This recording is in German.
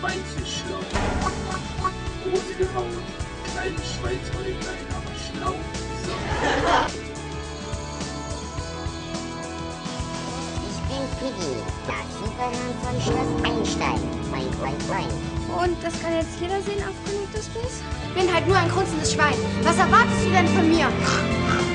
Schweinchen schlau. Rosige Haut, kleine Schweinshäutlein, aber schlau wie Sau. Ich bin Piggy, das Superman von Schloss Einstein. Moin, moin, moin. Und das kann jetzt jeder sehen auf Connector Space? Ich bin halt nur ein grunzendes Schwein. Was erwartest du denn von mir?